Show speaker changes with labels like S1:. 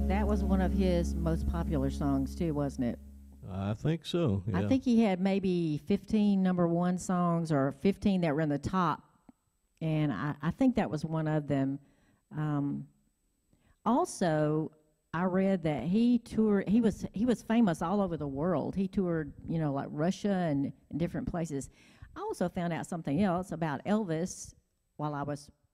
S1: That was one of his most popular songs too, wasn't it?
S2: I think so.
S1: I
S2: Yeah.
S1: think he had maybe 15 number one songs or 15 that were in the top, and I think that was one of them. Um, Also, I read that he toured. He was famous all over the world. He toured, like Russia and different places. I also found out something else about Elvis while I was